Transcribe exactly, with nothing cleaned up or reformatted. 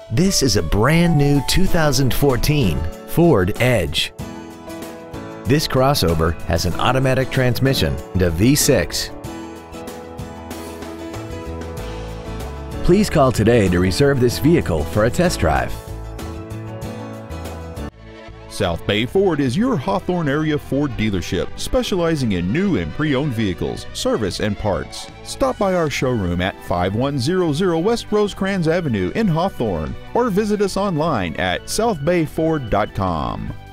This is a brand new two thousand fourteen Ford Edge. This crossover has an automatic transmission and a V six. Please call today to reserve this vehicle for a test drive. South Bay Ford is your Hawthorne area Ford dealership, specializing in new and pre-owned vehicles, service, and parts. Stop by our showroom at five one zero zero West Rosecrans Avenue in Hawthorne, or visit us online at south bay ford dot com.